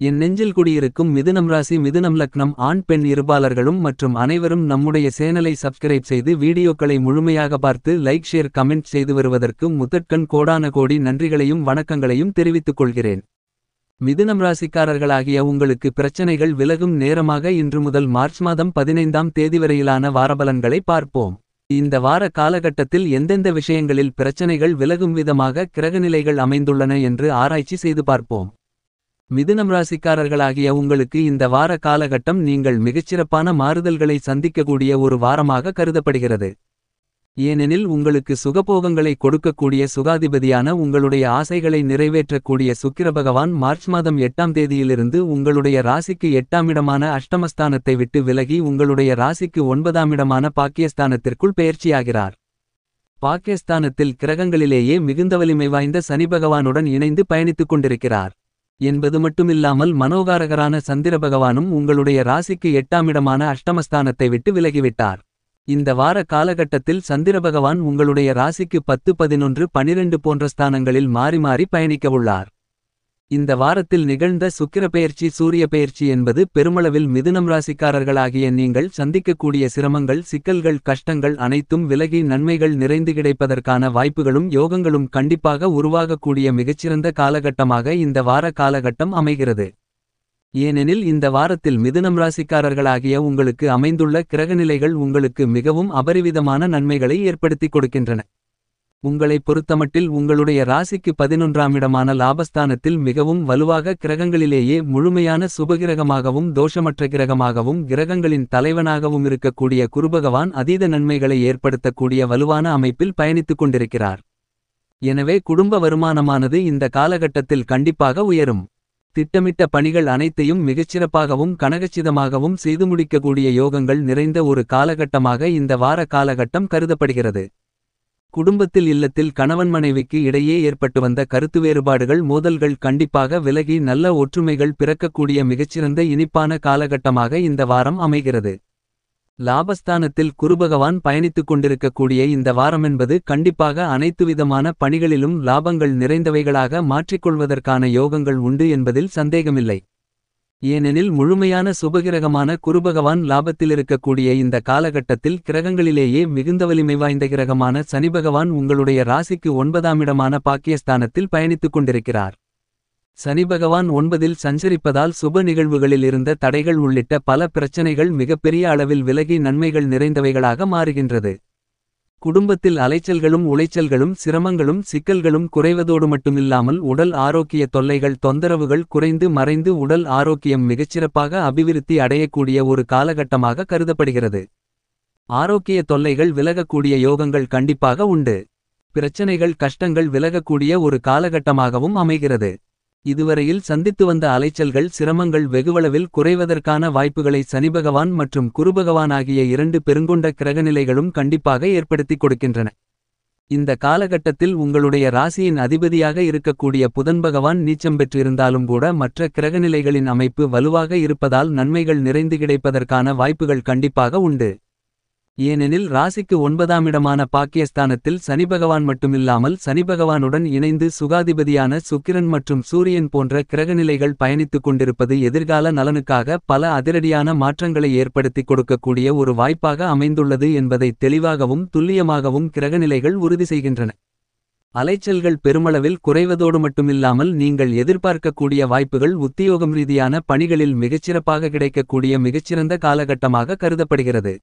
என் நெஞ்சில் குடியிருக்கும் மிதுனம் ராசி மிதுனம் லக்னம் ஆண் பெண் இருபாலர்களும் மற்றும் அனைவரும் நம்முடைய சேனலை சப்ஸ்கிரைப் செய்து வீடியோக்களை முழுமையாக பார்த்து லைக் ஷேர் கமெண்ட் செய்து வருவதற்கு முதற்கண் கோடான கோடி நன்றிகளையும் வணக்கங்களையும் தெரிவித்துக் கொள்கிறேன். மிதுனம் ராசிக்காரர்களாகிய உங்களுக்கு பிரச்சனைகள் விலகும் நேரமாக இன்று முதல் மார்ச் மாதம் 15ஆம் தேதி வரையிலான வாரபலன்களை பார்ப்போம். இந்த வார காலகட்டத்தில் எந்தெந்த விஷயங்களில் பிரச்சனைகள் விலகும் விதமாக கிரகநிலைகள் அமைந்துள்ளன என்று ஆராய்ச்சி செய்து பார்ப்போம். மிதுனம் ராசிக்காரர்களாகிய உங்களுக்கு இந்த வார காலகட்டம் நீங்கள் மிகச்சிறப்பான மாறுதல்களை சந்திக்கக்கூடிய ஒரு வாரமாக கருதப்படுகிறது. ஏனெனில் உங்களுக்கு சுகபோகங்களை கொடுக்கக்கூடிய சுகாதிபதியான உங்களுடைய ஆசைகளை நிறைவேற்றக்கூடிய சுக்கிர பகவான் மார்ச் மாதம் 8ஆம் தேதியிலிருந்து உங்களுடைய ராசிக்கு 8ஆம் இடமான அஷ்டமஸ்தானத்தை விட்டு விலகி உங்களுடைய ராசிக்கு 9ஆம் இடமான பாக்கியஸ்தானத்திற்குள் பெயர்ச்சியாகிறார். பாக்கியஸ்தானத்தில் கிரகங்களிலேயே மிகுந்த வலிமை வாய்ந்த சனி பகவானுடன் இணைந்து பயணித்துக் கொண்டிருக்கிறார் என்பது மட்டுமில்லாமல் மனோகாரகரான சந்திர பகவானும் உங்களுடைய ராசிக்கு 8ஆம் இடமான அஷ்டமஸ்தானத்தை விட்டு விலகிவிட்டார். இந்த வார காலகட்டத்தில் சந்திர பகவான் உங்களுடைய ராசிக்கு 10 11 12 போன்ற ஸ்தானங்களில் மாறி மாறி பயணிக்கவுள்ளார். இந்த வாரத்தில் நிகழ்ந்த சுக்கிர பெயர்ச்சி சூரிய பெயர்ச்சி என்பது பெருமளவில் மிதுனம் ராசிக்காரர்களாகிய நீங்கள் சந்திக்கக்கூடிய சிரமங்கள் சிக்கல்கள் கஷ்டங்கள் அனைத்தும் விலகி நன்மைகள் நிறைந்து கிடைப்பதற்கான வாய்ப்புகளும் யோகங்களும் கண்டிப்பாக உருவாகக்கூடிய மிகச்சிறந்த காலகட்டமாக இந்த வார காலகட்டம் அமைகிறது. ஏனெனில் இந்த வாரத்தில் மிதுனம் ராசிக்காரர்களாகிய உங்களுக்கு அமைந்துள்ள கிரகநிலைகள் உங்களுக்கு மிகவும் அபரிவிதமான நன்மைகளை ஏற்படுத்திக் கொடுக்கின்றன. உங்களை பொறுத்தமட்டில் உங்களுடைய ராசிக்கு 11ஆம் இடமான லாபஸ்தானத்தில் மிகவும் வலுவாக கிரகங்களிலேயே முழுமையான சுபகிரகமாகவும் தோஷமற்ற கிரகமாகவும் கிரகங்களின் தலைவனாகவும் இருக்கக்கூடிய குருபகவான் அதீத நன்மைகளை ஏற்படுத்தக்கூடிய வலுவான அமைப்பில் பயணித்துக் கொண்டிருக்கிறார். எனவே குடும்ப வருமானமானது இந்த காலகட்டத்தில் கண்டிப்பாக உயரும். திட்டமிட்ட பணிகள் அனைத்தையும் மிகச்சிறப்பாகவும் கனகச்சிதமாகவும் செய்து முடிக்கக்கூடிய யோகங்கள் நிறைந்த ஒரு காலகட்டமாக இந்த வார காலகட்டம் கருதப்படுகிறது. குடும்பத்தில் இல்லத்தில் கணவன் மனைவிக்கு இடையே ஏற்பட்டு வந்த கருத்து வேறுபாடுகள் மோதல்கள் கண்டிப்பாக விலகி நல்ல ஒற்றுமைகள் பிறக்கக்கூடிய மிகச்சிறந்த இனிப்பான காலகட்டமாக இந்த வாரம் அமைகிறது. லாபஸ்தானத்தில் குருபகவான் பயணித்துக் கொண்டிருக்கக்கூடிய இந்த வாரமென்பது கண்டிப்பாக அனைத்துவிதமான பணிகளிலும் லாபங்கள் நிறைந்தவைகளாக மாற்றிக்கொள்வதற்கான யோகங்கள் உண்டு என்பதில் சந்தேகமில்லை. ஏனெனில் முழுமையான சுபகிரகமான குருபகவான் லாபத்திலிருக்கக்கூடிய இந்த காலகட்டத்தில் கிரகங்களிலேயே மிகுந்த வலிமை வாய்ந்த கிரகமான சனிபகவான் உங்களுடைய ராசிக்கு 9ஆம் இடமான பாக்கியஸ்தானத்தில் பயணித்துக் கொண்டிருக்கிறார். சனிபகவான் 9இல் சஞ்சரிப்பதால் சுப நிகழ்வுகளில் இருந்த தடைகள் உள்ளிட்ட பல பிரச்சனைகள் மிகப்பெரிய அளவில் விலகி நன்மைகள் நிறைந்தவைகளாக மாறுகின்றது. குடும்பத்தில் அலைச்சல்களும் உளைச்சல்களும் சிரமங்களும் சிக்கல்களும் குறைவதோடு மட்டுமில்லாமல் உடல் ஆரோக்கிய தொல்லைகள் தொந்தரவுகள் குறைந்து மறைந்து உடல் ஆரோக்கியம் மிகச்சிறப்பாக அபிவிருத்தி அடையக்கூடிய ஒரு காலகட்டமாக கருதப்படுகிறது. ஆரோக்கிய தொல்லைகள் விலகக்கூடிய யோகங்கள் கண்டிப்பாக உண்டு. பிரச்சனைகள் கஷ்டங்கள் விலகக்கூடிய ஒரு காலகட்டமாகவும் அமைகிறது. இதுவரையில் சந்தித்து வந்த அலைச்சல்கள் சிரமங்கள் வெகுவளவில் குறைவதற்கான வாய்ப்புகளை சனிபகவான் மற்றும் குருபகவான் ஆகிய 2 பெருங்கொண்ட கிரகநிலைகளும் கண்டிப்பாக ஏற்படுத்திக் கொடுக்கின்றன. இந்த காலகட்டத்தில் உங்களுடைய ராசியின் அதிபதியாக இருக்கக்கூடிய புதன் பகவான் நீச்சம் பெற்றிருந்தாலும் கூட மற்ற கிரகநிலைகளின் அமைப்பு வலுவாக இருப்பதால் நன்மைகள் நிறைந்து கிடைப்பதற்கான வாய்ப்புகள் கண்டிப்பாக உண்டு. ஏனெனில் ராசிக்கு 9ஆம் இடமான பாக்கியஸ்தானத்தில் சனிபகவான் மட்டுமில்லாமல் சனிபகவானுடன் இணைந்து சுகாதிபதியான சுக்கிரன் மற்றும் சூரியன் போன்ற கிரகநிலைகள் பயணித்துக் கொண்டிருப்பது எதிர்கால நலனுக்காக பல அதிரடியான மாற்றங்களை ஏற்படுத்திக் கொடுக்கக்கூடிய ஒரு வாய்ப்பாக அமைந்துள்ளது என்பதை தெளிவாகவும் துல்லியமாகவும் கிரகநிலைகள் உறுதி செய்கின்றன. அலைச்சல்கள் பெருமளவில் குறைவதோடு மட்டுமில்லாமல் நீங்கள் எதிர்பார்க்கக்கூடிய வாய்ப்புகள் உத்தியோகம் ரீதியான பணிகளில் மிகச்சிறப்பாக கிடைக்கக்கூடிய மிகச்சிறந்த காலகட்டமாக கருதப்படுகிறது.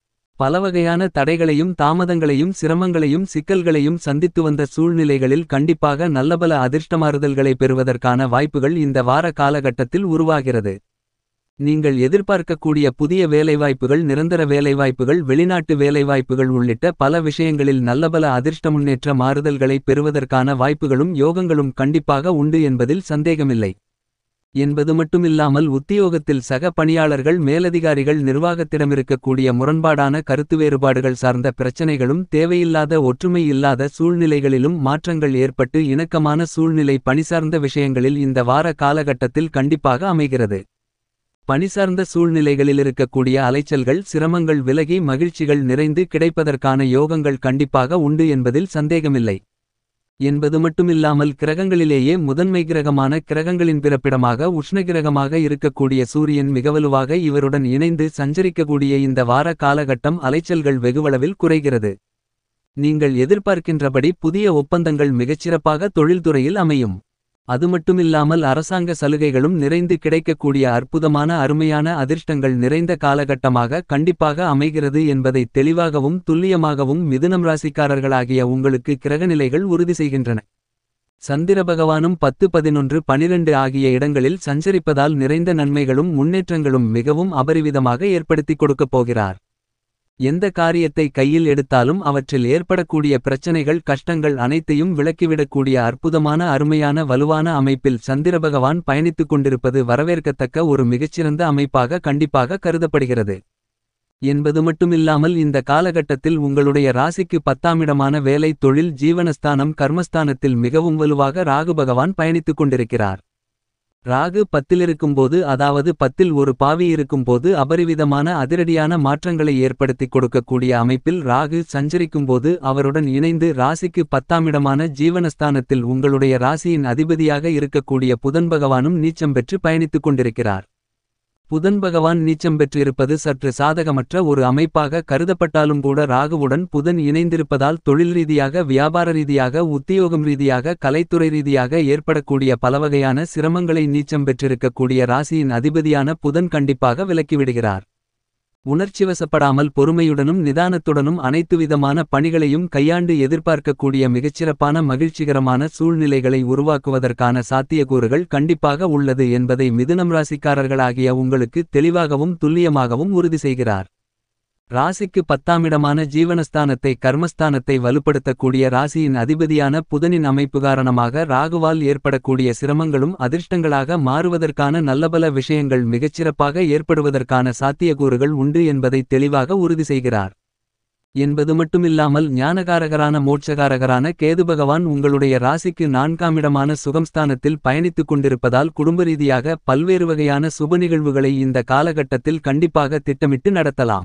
பலவகையான தடைகளையும் தாமதங்களையும் சிரமங்களையும் சிக்கல்களையும் சந்தித்து வந்த சூழ்நிலைகளில் கண்டிப்பாக நல்லபல அதிர்ஷ்டமாறுதல்களை பெறுவதற்கான வாய்ப்புகள் இந்த வார காலகட்டத்தில் உருவாகிறது. நீங்கள் எதிர்பார்க்கக்கூடிய புதிய வேலைவாய்ப்புகள் நிரந்தர வேலைவாய்ப்புகள் வெளிநாட்டு வேலைவாய்ப்புகள் உள்ளிட்ட பல விஷயங்களில் நல்லபல அதிர்ஷ்ட முன்னேற்ற மாறுதல்களை பெறுவதற்கான வாய்ப்புகளும் யோகங்களும் கண்டிப்பாக உண்டு என்பதில் சந்தேகமில்லை. என்பது மட்டுமில்லாமல் உத்தியோகத்தில் சக பணியாளர்கள் மேலதிகாரிகள் நிர்வாகத்திடமிருக்கக்கூடிய முரண்பாடான கருத்து வேறுபாடுகள் சார்ந்த பிரச்சனைகளும் தேவையில்லாத ஒற்றுமை இல்லாத சூழ்நிலைகளிலும் மாற்றங்கள் ஏற்பட்டு இணக்கமான சூழ்நிலை பணிசார்ந்த விஷயங்களில் இந்த வார காலகட்டத்தில் கண்டிப்பாக அமைகிறது. பணிசார்ந்த சூழ்நிலைகளில் இருக்கக்கூடிய அலைச்சல்கள் சிரமங்கள் விலகி மகிழ்ச்சிகள் நிறைந்து கிடைப்பதற்கான யோகங்கள் கண்டிப்பாக உண்டு என்பதில் சந்தேகமில்லை. என்பது மட்டுமில்லாமல் கிரகங்களிலேயே முதன்மை கிரகமான கிரகங்களின் பிறப்பிடமாக உஷ்ணகிரகமாக இருக்கக்கூடிய சூரியன் மிகவலுவாக இவருடன் இணைந்து சஞ்சரிக்கக்கூடிய இந்த வார காலகட்டம் அலைச்சல்கள் வெகுவளவில் குறைகிறது. நீங்கள் எதிர்பார்க்கின்றபடி புதிய ஒப்பந்தங்கள் மிகச்சிறப்பாக தொழில்துறையில் அமையும். அது மட்டுமில்லாமல் அரசாங்க சலுகைகளும் நிறைந்து கிடைக்கக்கூடிய அற்புதமான அருமையான அதிர்ஷ்டங்கள் நிறைந்த காலகட்டமாக கண்டிப்பாக அமைகிறது என்பதை தெளிவாகவும் துல்லியமாகவும் மிதுனம் ராசிக்காரர்களாகிய உங்களுக்கு கிரகநிலைகள் உறுதி செய்கின்றன. சந்திர பகவானும் 10 11 12 ஆகிய இடங்களில் சஞ்சரிப்பதால் நிறைந்த நன்மைகளும் முன்னேற்றங்களும் மிகவும் அபரிவிதமாக ஏற்படுத்திக் கொடுக்கப் போகிறார். எந்த காரியத்தை கையில் எடுத்தாலும் அவற்றில் ஏற்படக்கூடிய பிரச்சனைகள் கஷ்டங்கள் அனைத்தையும் விலக்கிவிடக்கூடிய அற்புதமான அருமையான வலுவான அமைப்பில் சந்திரபகவான் பயணித்துக் கொண்டிருப்பது வரவேற்கத்தக்க ஒரு மிகச்சிறந்த அமைப்பாக கண்டிப்பாக கருதப்படுகிறது. என்பது மட்டுமில்லாமல் இந்த காலகட்டத்தில் உங்களுடைய ராசிக்கு 10ஆம் இடமான வேலை தொழில் ஜீவனஸ்தானம் கர்மஸ்தானத்தில் மிகவும் வலுவாக ராகு பகவான் பயணித்துக் கொண்டிருக்கிறார். ராகு 10இல் இருக்கும்போது, அதாவது 10இல் ஒரு பாவி இருக்கும்போது அபரிவிதமான அதிரடியான மாற்றங்களை ஏற்படுத்திக் கொடுக்கக்கூடிய அமைப்பில் ராகு சஞ்சரிக்கும்போது அவருடன் இணைந்து ராசிக்கு 10ஆம் இடமான ஜீவனஸ்தானத்தில் உங்களுடைய ராசியின் அதிபதியாக இருக்கக்கூடிய புதன் பகவானும் நீச்சம் பெற்று பயணித்துக் கொண்டிருக்கிறார். புதன் பகவான் நீச்சம் பெற்றிருப்பது சற்று சாதகமற்ற ஒரு அமைப்பாக கருதப்பட்டாலும் கூட ராகுவுடன் புதன் இணைந்திருப்பதால் தொழில் ரீதியாக வியாபார ரீதியாக உத்தியோகம் ரீதியாக கலைத்துறை ரீதியாக ஏற்படக்கூடிய பலவகையான சிரமங்களை நீச்சம் பெற்றிருக்கக்கூடிய ராசியின் அதிபதியான புதன் கண்டிப்பாக விலக்கிவிடுகிறார். உணர்ச்சிவசப்படாமல் பொறுமையுடனும் நிதானத்துடனும் அனைத்துவிதமான பணிகளையும் கையாண்டு எதிர்பார்க்கக்கூடிய மிகச்சிறப்பான மகிழ்ச்சிகரமான சூழ்நிலைகளை உருவாக்குவதற்கான சாத்தியக்கூறுகள் கண்டிப்பாக உள்ளது என்பதை மிதுனம் ராசிக்காரர்களாகிய உங்களுக்கு தெளிவாகவும் துல்லியமாகவும் உறுதி செய்கிறார். ராசிக்கு 10ஆம் இடமான ஜீவனஸ்தானத்தை கர்மஸ்தானத்தை வலுப்படுத்தக்கூடிய ராசியின் அதிபதியான புதனின் அமைப்பு காரணமாக ராகுவால் ஏற்படக்கூடிய சிரமங்களும் அதிர்ஷ்டங்களாக மாறுவதற்கான நல்லபல விஷயங்கள் மிகச்சிறப்பாக ஏற்படுவதற்கான சாத்தியக்கூறுகள் உண்டு என்பதை தெளிவாக உறுதி செய்கிறார். என்பது மட்டுமில்லாமல் ஞானகாரகரான மோட்சகாரகரான கேது பகவான் உங்களுடைய ராசிக்கு 4ஆம் இடமான சுகம்ஸ்தானத்தில் பயணித்துக் கொண்டிருப்பதால் குடும்ப ரீதியாக பல்வேறு வகையான சுப நிகழ்வுகளை இந்த காலகட்டத்தில் கண்டிப்பாக திட்டமிட்டு நடத்தலாம்.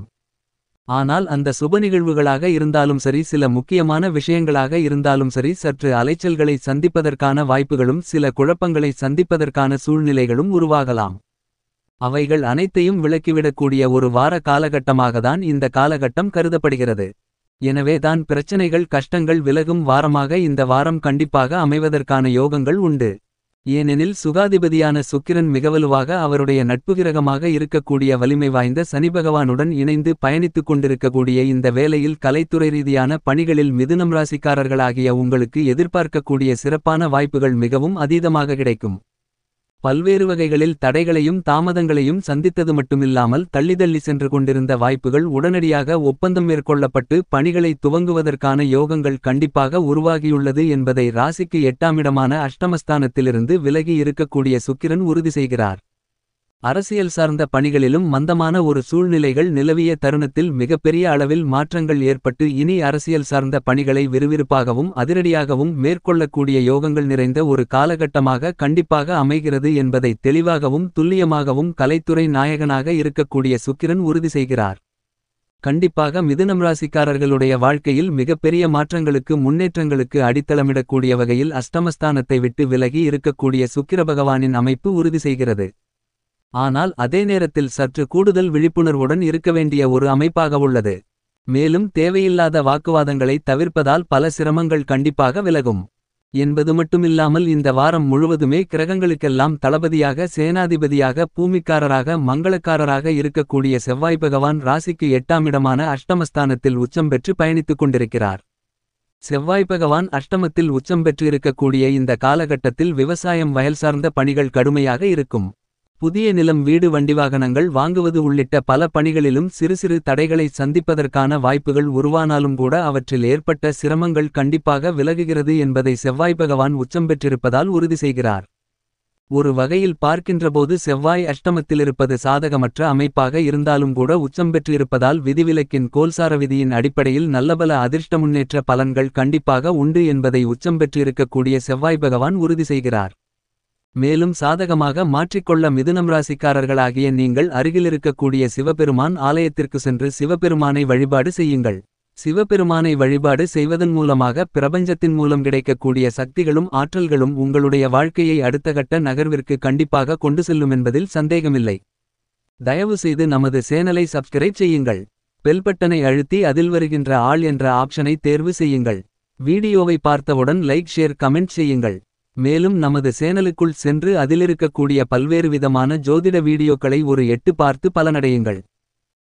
ஆனால் அந்த சுப நிகழ்வுகளாக இருந்தாலும் சரி, சில முக்கியமான விஷயங்களாக இருந்தாலும் சரி, சற்று அலைச்சல்களை சந்திப்பதற்கான வாய்ப்புகளும் சில குழப்பங்களை சந்திப்பதற்கான சூழ்நிலைகளும் உருவாகலாம். அவைகள் அனைத்தையும் விலக்கிவிடக்கூடிய ஒரு வார காலகட்டமாகத்தான் இந்த காலகட்டம் கருதப்படுகிறது. எனவே தான் பிரச்சனைகள் கஷ்டங்கள் விலகும் வாரமாக இந்த வாரம் கண்டிப்பாக அமைவதற்கான யோகங்கள் உண்டு. ஏனெனில் சுகாதிபதியான சுக்கிரன் மிகவலுவாக அவருடைய நட்புகிரகமாக இருக்கக்கூடிய வலிமை வாய்ந்த சனிபகவானுடன் இணைந்து பயணித்துக் கொண்டிருக்கக்கூடிய இந்த வேளையில் கலைத்துறை ரீதியான பணிகளில் மிதுனம் ராசிக்காரர்களாகிய உங்களுக்கு எதிர்பார்க்கக்கூடிய சிறப்பான வாய்ப்புகள் மிகவும் அதீதமாக கிடைக்கும். பல்வேறு வகைகளில் தடைகளையும் தாமதங்களையும் சந்தித்தது மட்டுமில்லாமல் தள்ளிதள்ளி சென்று கொண்டிருந்த வாய்ப்புகள் உடனடியாக ஒப்பந்தம் மேற்கொள்ளப்பட்டு பணிகளை துவங்குவதற்கான யோகங்கள் கண்டிப்பாக உருவாகியுள்ளது என்பதை ராசிக்கு 8ஆம் இடமான அஷ்டமஸ்தானத்திலிருந்து விலகி இருக்கக்கூடிய சுக்கிரன் உறுதி செய்கிறார். அரசியல் சார்ந்த பணிகளிலும் மந்தமான ஒரு சூழ்நிலைகள் நிலவிய தருணத்தில் மிகப்பெரிய அளவில் மாற்றங்கள் ஏற்பட்டு இனி அரசியல் சார்ந்த பணிகளை விறுவிறுப்பாகவும் அதிரடியாகவும் மேற்கொள்ளக்கூடிய யோகங்கள் நிறைந்த ஒரு காலகட்டமாக கண்டிப்பாக அமைகிறது என்பதை தெளிவாகவும் துல்லியமாகவும் கலைத்துறை நாயகனாக இருக்கக்கூடிய சுக்கிரன் உறுதி செய்கிறார். கண்டிப்பாக மிதுனம் ராசிக்காரர்களுடைய வாழ்க்கையில் மிகப்பெரிய மாற்றங்களுக்கு முன்னேற்றங்களுக்கு அடித்தளமிடக்கூடிய வகையில் அஷ்டமஸ்தானத்தை விட்டு விலகி இருக்கக்கூடிய சுக்கிர பகவானின் அமைப்பு உறுதி செய்கிறது. ஆனால் அதே நேரத்தில் சற்று கூடுதல் விழிப்புணர்வுடன் இருக்க வேண்டிய ஒரு அமைப்பாக உள்ளது. மேலும் தேவையில்லாத வாக்குவாதங்களை தவிர்ப்பதால் பல சிரமங்கள் கண்டிப்பாக விலகும். என்பது மட்டுமில்லாமல் இந்த வாரம் முழுவதுமே கிரகங்களுக்கெல்லாம் தளபதியாக சேனாதிபதியாக பூமிக்காரராக மங்களக்காரராக இருக்கக்கூடிய செவ்வாய் பகவான் ராசிக்கு 8ஆம் இடமான அஷ்டமஸ்தானத்தில் உச்சம் பெற்று பயணித்துக் கொண்டிருக்கிறார். செவ்வாய் பகவான் அஷ்டமத்தில் உச்சம் பெற்று இருக்கக்கூடிய இந்த காலகட்டத்தில் விவசாயம் வயல் சார்ந்த பணிகள் கடுமையாக இருக்கும். புதிய நிலம் வீடு வண்டிவாகனங்கள் வாங்குவது உள்ளிட்ட பல பணிகளிலும் சிறு சிறு தடைகளை சந்திப்பதற்கான வாய்ப்புகள் உருவானாலும் கூட அவற்றில் ஏற்பட்ட சிரமங்கள் கண்டிப்பாக விலகுகிறது என்பதை செவ்வாய் பகவான் உச்சம் பெற்றிருப்பதால் உறுதி செய்கிறார். ஒரு வகையில் பார்க்கின்றபோது செவ்வாய் அஷ்டமத்திலிருப்பது சாதகமற்ற அமைப்பாக இருந்தாலும் கூட உச்சம் பெற்றிருப்பதால் விதிவிலக்கின் கோல்சார விதியின் அடிப்படையில் நல்லபல அதிர்ஷ்ட முன்னேற்ற பலன்கள் கண்டிப்பாக உண்டு என்பதை உச்சம் பெற்றிருக்கக்கூடிய செவ்வாய் பகவான் உறுதி செய்கிறார். மேலும் சாதகமாக மாற்றிக்கொள்ள மிதுனம் ராசிக்காரர்களாகிய நீங்கள் அருகிலிருக்கக்கூடிய சிவபெருமான் ஆலயத்திற்கு சென்று சிவபெருமானை வழிபாடு செய்யுங்கள். சிவபெருமானை வழிபாடு செய்வதன் மூலமாக பிரபஞ்சத்தின் மூலம் கிடைக்கக்கூடிய சக்திகளும் ஆற்றல்களும் உங்களுடைய வாழ்க்கையை அடுத்த கட்ட நகர்விற்கு கண்டிப்பாக கொண்டு செல்லுமென்பதில் சந்தேகமில்லை. தயவு செய்து நமது சேனலை சப்ஸ்கிரைப் செய்யுங்கள். பெல் பட்டனை அழுத்தி அதில் வருகின்ற ஆல் என்ற ஆப்ஷனை தேர்வு செய்யுங்கள். வீடியோவை பார்த்தவுடன் லைக் ஷேர் கமெண்ட் செய்யுங்கள். மேலும் நமது சேனலுக்குள் சென்று அதிலிருக்கக்கூடிய பல்வேறு விதமான ஜோதிட வீடியோக்களை ஒரு எட்டு பார்த்து பலனடையுங்கள்.